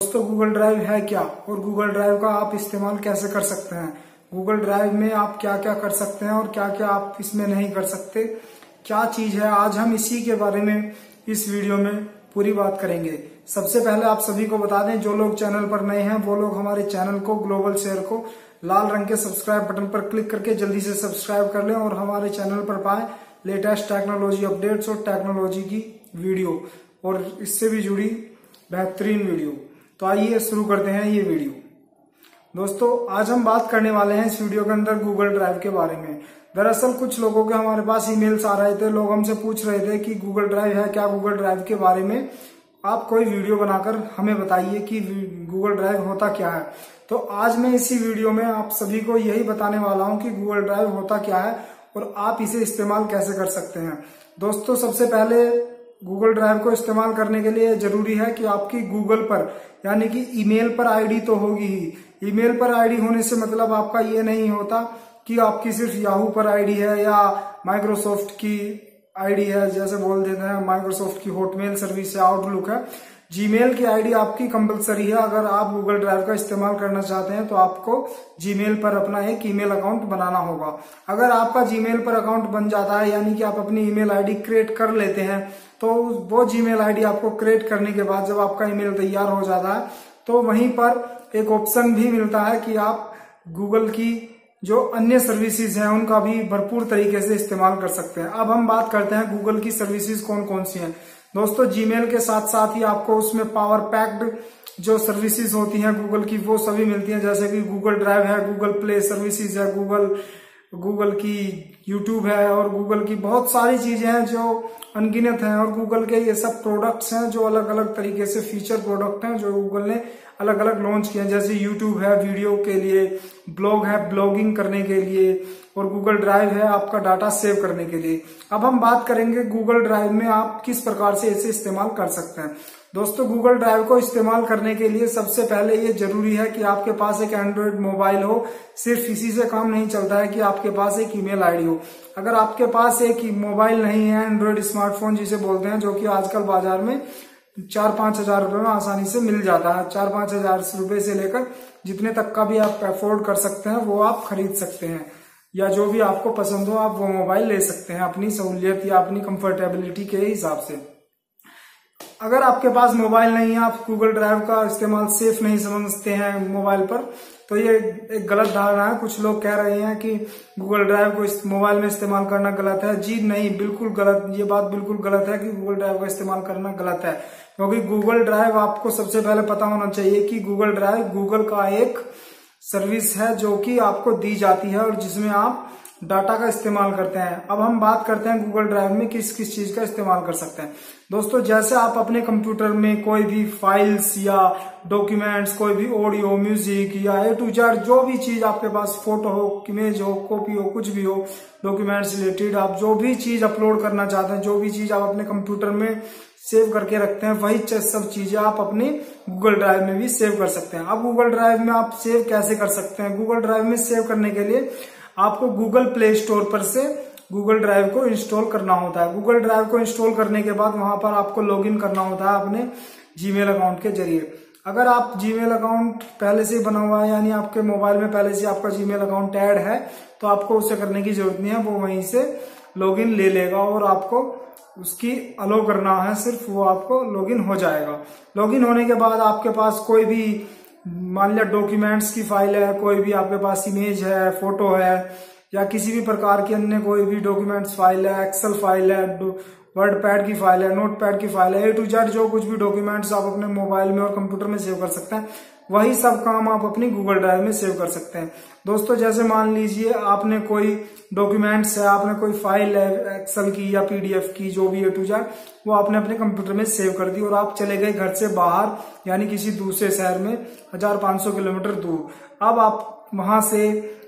दोस्तों Google drive है क्या और गूगल ड्राइव का आप इस्तेमाल कैसे कर सकते हैं, गूगल ड्राइव में आप क्या क्या कर सकते हैं और क्या क्या आप इसमें नहीं कर सकते, क्या चीज है, आज हम इसी के बारे में इस वीडियो में पूरी बात करेंगे। सबसे पहले आप सभी को बता दें, जो लोग चैनल पर नए हैं वो लोग हमारे चैनल को ग्लोबल शेयर को लाल रंग के सब्सक्राइब बटन पर क्लिक करके जल्दी से सब्सक्राइब कर लें और हमारे चैनल पर पाएं लेटेस्ट टेक्नोलॉजी अपडेट्स और टेक्नोलॉजी की वीडियो और इससे भी जुड़ी बेहतरीन वीडियो। तो आइए शुरू करते हैं ये वीडियो। दोस्तों आज हम बात करने वाले हैं इस वीडियो के अंदर गूगल ड्राइव के बारे में। दरअसल कुछ लोगों के हमारे पास ईमेल्स आ रहे थे, लोग हमसे पूछ रहे थे कि गूगल ड्राइव है क्या, गूगल ड्राइव के बारे में आप कोई वीडियो बनाकर हमें बताइए कि गूगल ड्राइव होता क्या है। तो आज मैं इसी वीडियो में आप सभी को यही बताने वाला हूं कि गूगल ड्राइव होता क्या है और आप इसे इस्तेमाल कैसे कर सकते हैं। दोस्तों सबसे पहले गूगल ड्राइव को इस्तेमाल करने के लिए जरूरी है कि आपकी गूगल पर यानी कि ईमेल पर आईडी तो होगी ही। ईमेल पर आईडी होने से मतलब आपका ये नहीं होता कि आपकी सिर्फ याहू पर आईडी है या माइक्रोसॉफ्ट की आईडी है, जैसे बोल देते हैं माइक्रोसॉफ्ट की हॉटमेल सर्विस है, आउटलुक है। जीमेल की आईडी आपकी कंपलसरी है। अगर आप गूगल ड्राइव का इस्तेमाल करना चाहते हैं तो आपको जीमेल पर अपना एक ईमेल अकाउंट बनाना होगा। अगर आपका जीमेल पर अकाउंट बन जाता है यानी कि आप अपनी ईमेल आईडी क्रिएट कर लेते हैं, तो वो जीमेल आईडी आपको क्रिएट करने के बाद जब आपका ईमेल तैयार हो जाता है तो वहीं पर एक ऑप्शन भी मिलता है कि आप गूगल की जो अन्य सर्विसेज हैं उनका भी भरपूर तरीके से इस्तेमाल कर सकते हैं। अब हम बात करते हैं गूगल की सर्विसेज कौन कौन सी हैं। दोस्तों जीमेल के साथ साथ ही आपको उसमें पावर पैक्ड जो सर्विसेज होती हैं गूगल की वो सभी मिलती हैं, जैसे कि गूगल ड्राइव है, गूगल प्ले सर्विसेज है, गूगल की यूट्यूब है और गूगल की बहुत सारी चीजें हैं जो अनगिनत हैं। और गूगल के ये सब प्रोडक्ट्स हैं जो अलग अलग तरीके से फीचर प्रोडक्ट हैं जो गूगल ने अलग अलग लॉन्च किए हैं। जैसे यूट्यूब है वीडियो के लिए, ब्लॉग है ब्लॉगिंग करने के लिए और गूगल ड्राइव है आपका डाटा सेव करने के लिए। अब हम बात करेंगे गूगल ड्राइव में आप किस प्रकार से इसे इस्तेमाल कर सकते हैं। दोस्तों गूगल ड्राइव को इस्तेमाल करने के लिए सबसे पहले ये जरूरी है कि आपके पास एक एंड्रॉइड मोबाइल हो। सिर्फ इसी से काम नहीं चलता है कि आपके पास एक ईमेल आईडी हो। अगर आपके पास एक मोबाइल नहीं है, एंड्रॉइड स्मार्टफोन जिसे बोलते हैं, जो कि आजकल बाजार में 4-5 हजार रुपए में आसानी से मिल जाता है। 4-5 हजार रुपए से लेकर जितने तक का भी आप अफोर्ड कर सकते हैं वो आप खरीद सकते हैं, या जो भी आपको पसंद हो आप वो मोबाइल ले सकते हैं अपनी सहूलियत या अपनी कंफर्टेबिलिटी के हिसाब से। अगर आपके पास मोबाइल नहीं है, आप गूगल ड्राइव का इस्तेमाल सेफ नहीं समझते हैं मोबाइल पर, तो ये एक गलत धारणा है। कुछ लोग कह रहे हैं कि गूगल ड्राइव को इस मोबाइल में इस्तेमाल करना गलत है। जी नहीं, बिल्कुल गलत, ये बात बिल्कुल गलत है कि गूगल ड्राइव का इस्तेमाल करना गलत है। क्योंकि गूगल ड्राइव आपको सबसे पहले पता होना चाहिए कि गूगल ड्राइव गूगल का एक सर्विस है जो कि आपको दी जाती है और जिसमें आप डाटा का इस्तेमाल करते हैं। अब हम बात करते हैं गूगल ड्राइव में किस किस चीज का इस्तेमाल कर सकते हैं। दोस्तों जैसे आप अपने कंप्यूटर में कोई भी फाइल्स या डॉक्यूमेंट्स, कोई भी ऑडियो, म्यूजिक या A to Z जो भी चीज आपके पास, फोटो हो, इमेज हो, कॉपी हो, कुछ भी हो, डॉक्यूमेंट्स रिलेटेड आप जो भी चीज अपलोड करना चाहते हैं, जो भी चीज आप अपने कंप्यूटर में सेव करके रखते हैं, वही सब चीजें आप अपने गूगल ड्राइव में भी सेव कर सकते हैं। अब गूगल ड्राइव में आप सेव कैसे कर सकते हैं? गूगल ड्राइव में सेव करने के लिए आपको गूगल प्ले स्टोर पर से गूगल ड्राइव को इंस्टॉल करना होता है। गूगल ड्राइव को इंस्टॉल करने के बाद वहां पर आपको लॉगिन करना होता है अपने जीमेल अकाउंट के जरिए। अगर आप जीमेल अकाउंट पहले से बना हुआ है यानी आपके मोबाइल में पहले से आपका जीमेल अकाउंट ऐड है तो आपको उसे करने की जरूरत नहीं है, वो वहीं से लॉगिन ले लेगा और आपको उसकी अलो करना है, सिर्फ वो आपको लॉगिन हो जाएगा। लॉगिन होने के बाद आपके पास कोई भी मान लिया डॉक्यूमेंट्स की फाइल है, कोई भी आपके पास इमेज है, फोटो है या किसी भी प्रकार की अन्य कोई भी डॉक्यूमेंट्स फाइल है, एक्सेल फाइल है, वर्ड पैड की फाइल है, नोट पैड की फाइल है, A to Z जो कुछ भी डॉक्यूमेंट्स आप अपने मोबाइल में और कंप्यूटर में सेव कर सकते हैं, वही सब काम आप अपनी गूगल ड्राइव में सेव कर सकते हैं। दोस्तों जैसे मान लीजिए आपने कोई डॉक्यूमेंट्स है, आपने कोई फाइल है एक्सेल की या PDF की, जो भी A to Z, वो आपने अपने कंप्यूटर में सेव कर दी और आप चले गए घर से बाहर यानी किसी दूसरे शहर में 1500 किलोमीटर दूर। अब आप वहां से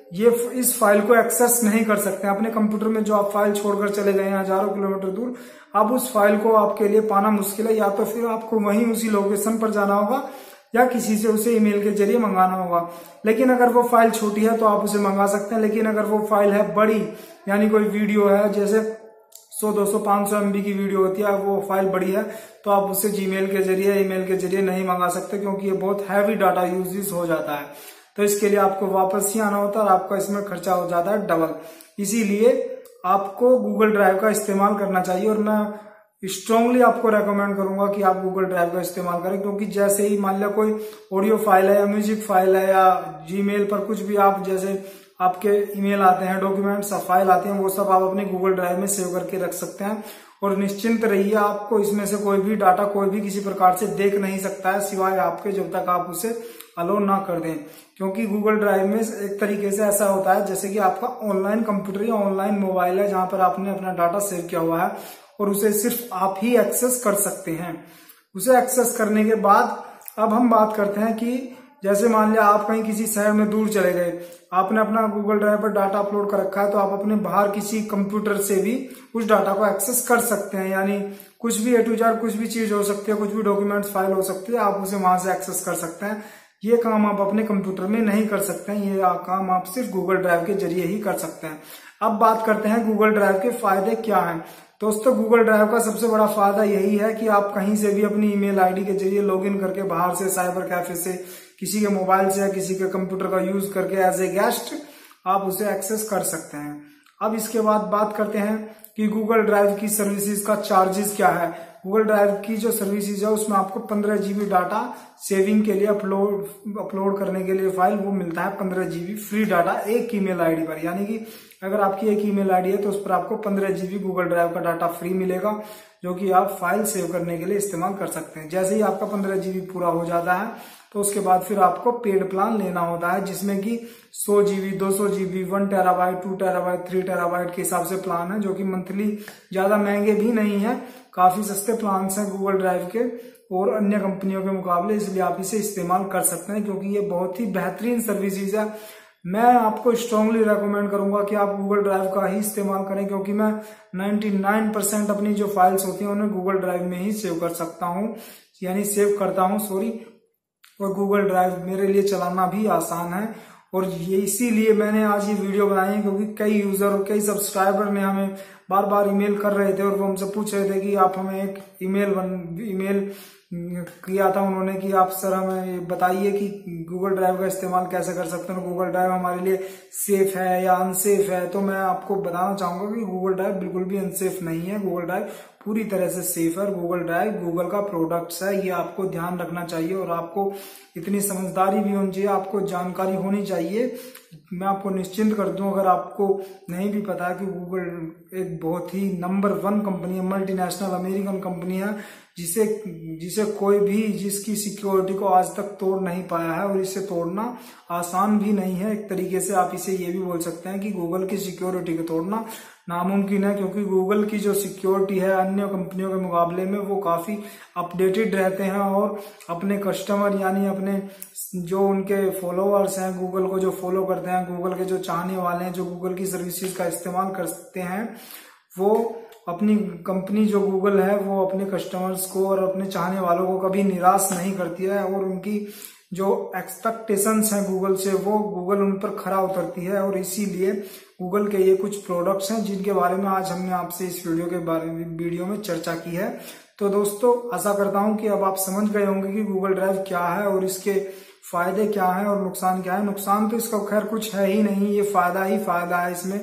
इस फाइल को एक्सेस नहीं कर सकते हैं अपने कंप्यूटर में, जो आप फाइल छोड़कर चले गए हैं हजारों किलोमीटर दूर। अब उस फाइल को आपके लिए पाना मुश्किल है, या तो फिर आपको वहीं उसी लोकेशन पर जाना होगा या किसी से उसे ईमेल के जरिए मंगाना होगा। लेकिन अगर वो फाइल छोटी है तो आप उसे मंगा सकते हैं, लेकिन अगर वो फाइल है बड़ी यानी कोई वीडियो है, जैसे 100, 200, 500 MB की वीडियो होती है, वो फाइल बड़ी है, तो आप उसे जीमेल के जरिए, ईमेल के जरिए नहीं मंगा सकते, क्योंकि ये बहुत हैवी डाटा यूजेस हो जाता है। तो इसके लिए आपको वापस ही आना होता है और आपका इसमें खर्चा हो जाता है डबल। इसीलिए आपको गूगल ड्राइव का इस्तेमाल करना चाहिए, और मैं स्ट्रांगली आपको रेकमेंड करूंगा कि आप गूगल ड्राइव का इस्तेमाल करें, क्योंकि जैसे ही मान लिया कोई ऑडियो फाइल है या म्यूजिक फाइल है या जीमेल पर कुछ भी, आप जैसे आपके ईमेल आते हैं, डॉक्यूमेंट्स फाइल आते हैं, वो सब आप अपने गूगल ड्राइव में सेव करके रख सकते हैं। और निश्चिंत रहिए, आपको इसमें से कोई भी डाटा कोई भी किसी प्रकार से देख नहीं सकता है, सिवाय आपके, जब तक आप उसे अलो ना कर दें। क्योंकि गूगल ड्राइव में एक तरीके से ऐसा होता है जैसे कि आपका ऑनलाइन कंप्यूटर या ऑनलाइन मोबाइल है, जहां पर आपने अपना डाटा सेव किया हुआ है और उसे सिर्फ आप ही एक्सेस कर सकते हैं। उसे एक्सेस करने के बाद अब हम बात करते हैं कि जैसे मान लिया आप कहीं किसी शहर में दूर चले गए, आपने अपना गूगल ड्राइव पर डाटा अपलोड कर रखा है, तो आप अपने बाहर किसी कंप्यूटर से भी उस डाटा को एक्सेस कर सकते हैं। यानी कुछ भी A to Z कुछ भी चीज हो सकती है, कुछ भी डॉक्यूमेंट्स फाइल हो सकती है, आप उसे वहां से एक्सेस कर सकते हैं। ये काम आप अपने कंप्यूटर में नहीं कर सकते हैं, ये काम आप सिर्फ गूगल ड्राइव के जरिए ही कर सकते हैं। अब बात करते हैं गूगल ड्राइव के फायदे क्या हैं। दोस्तों, गूगल ड्राइव का सबसे बड़ा फायदा यही है कि आप कहीं से भी अपनी ईमेल आईडी के जरिए लॉगिन करके, बाहर से, साइबर कैफे से, किसी के मोबाइल से या किसी के कंप्यूटर का यूज करके एज ए गेस्ट आप उसे एक्सेस कर सकते हैं। अब इसके बाद बात करते हैं कि गूगल ड्राइव की सर्विसेज का चार्जेस क्या है। गूगल ड्राइव की जो सर्विसेज है उसमें आपको 15 GB डाटा सेविंग के लिए, अपलोड करने के लिए फाइल वो मिलता है 15 GB फ्री डाटा एक ईमेल आईडी पर। यानी कि अगर आपकी एक ईमेल आईडी है तो उस पर आपको 15 GB गूगल ड्राइव का डाटा फ्री मिलेगा, जो कि आप फाइल सेव करने के लिए इस्तेमाल कर सकते हैं। जैसे ही आपका 15 GB पूरा हो जाता है तो उसके बाद फिर आपको पेड प्लान लेना होता है, जिसमें कि 100 GB, 200 GB, 1 TB, 2 TB, 3 TB के हिसाब से प्लान है, जो कि मंथली ज्यादा महंगे भी नहीं है, काफी सस्ते प्लान हैं गूगल ड्राइव के और अन्य कंपनियों के मुकाबले। इसलिए आप इसे इस्तेमाल कर सकते हैं, क्योंकि ये बहुत ही बेहतरीन सर्विसेज है। मैं आपको स्ट्रांगली रेकमेंड करूंगा कि आप गूगल ड्राइव का ही इस्तेमाल करें, क्योंकि मैं 99% अपनी जो फाइल्स होती हैं उन्हें गूगल ड्राइव में ही सेव कर सकता हूँ, यानी सेव करता हूँ, सॉरी। और गूगल ड्राइव मेरे लिए चलाना भी आसान है, और ये इसीलिए मैंने आज ये वीडियो बनाई है, क्योंकि कई यूजर और कई सब्सक्राइबर ने हमें बार बार ईमेल कर रहे थे और वो हमसे पूछ रहे थे कि आप हमें एक ईमेल किया था उन्होंने कि आप सर हमें बताइए कि गूगल ड्राइव का इस्तेमाल कैसे कर सकते हैं, गूगल ड्राइव हमारे लिए सेफ है या अनसेफ है। तो मैं आपको बताना चाहूंगा कि गूगल ड्राइव बिल्कुल भी अनसेफ नहीं है, गूगल ड्राइव पूरी तरह से सेफ है। गूगल ड्राइव गूगल का प्रोडक्ट्स है, ये आपको ध्यान रखना चाहिए और आपको इतनी समझदारी भी होनी चाहिए, आपको जानकारी होनी चाहिए। मैं आपको निश्चिंत कर दूं, अगर आपको नहीं भी पता है कि गूगल एक बहुत ही नंबर 1 कंपनी है, मल्टीनेशनल अमेरिकन कंपनी है, जिसे कोई भी जिसकी सिक्योरिटी को आज तक तोड़ नहीं पाया है, और इसे तोड़ना आसान भी नहीं है। एक तरीके से आप इसे ये भी बोल सकते हैं कि गूगल की सिक्योरिटी को तोड़ना नामुमकिन है, क्योंकि गूगल की जो सिक्योरिटी है अन्य कंपनियों के मुकाबले में वो काफी अपडेटेड रहते हैं, और अपने कस्टमर यानी अपने जो उनके फॉलोअर्स हैं, गूगल को जो फॉलो करते हैं, गूगल के जो चाहने वाले हैं, जो गूगल की सर्विसेज का इस्तेमाल करते हैं, वो अपनी कंपनी जो गूगल है वो अपने कस्टमर्स को और अपने चाहने वालों को कभी निराश नहीं करती है, और उनकी जो एक्सपेक्टेशंस हैं गूगल से वो गूगल उन पर खरा उतरती है। और इसीलिए गूगल के ये कुछ प्रोडक्ट्स हैं जिनके बारे में आज हमने आपसे इस वीडियो में चर्चा की है। तो दोस्तों, आशा करता हूं कि अब आप समझ गए होंगे कि गूगल ड्राइव क्या है और इसके फायदे क्या हैं और नुकसान क्या है। नुकसान तो इसका खैर कुछ है ही नहीं, ये फायदा ही फायदा है। इसमें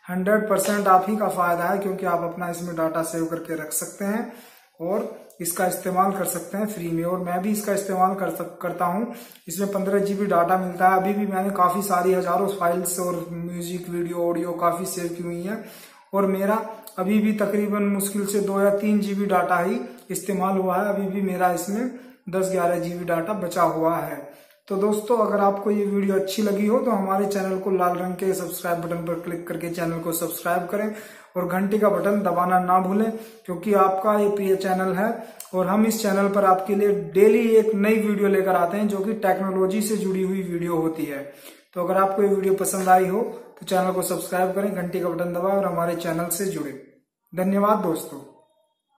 100% आप ही का फायदा है, क्योंकि आप अपना इसमें डाटा सेव करके रख सकते हैं और इसका इस्तेमाल कर सकते हैं फ्री में। और मैं भी इसका इस्तेमाल करता हूँ। इसमें 15 GB डाटा मिलता है। अभी भी मैंने काफी सारी हजारों फाइल्स और म्यूजिक, वीडियो, ऑडियो काफी सेव की हुई है, और मेरा अभी भी तकरीबन मुश्किल से 2 या 3 GB डाटा ही इस्तेमाल हुआ है। अभी भी मेरा इसमें 10-11 GB डाटा बचा हुआ है। तो दोस्तों, अगर आपको ये वीडियो अच्छी लगी हो तो हमारे चैनल को लाल रंग के सब्सक्राइब बटन पर क्लिक करके चैनल को सब्सक्राइब करें और घंटी का बटन दबाना ना भूलें, क्योंकि आपका ये प्रिय चैनल है और हम इस चैनल पर आपके लिए डेली एक नई वीडियो लेकर आते हैं जो कि टेक्नोलॉजी से जुड़ी हुई वीडियो होती है। तो अगर आपको ये वीडियो पसंद आई हो तो चैनल को सब्सक्राइब करें, घंटी का बटन दबाएं और हमारे चैनल से जुड़े। धन्यवाद दोस्तों।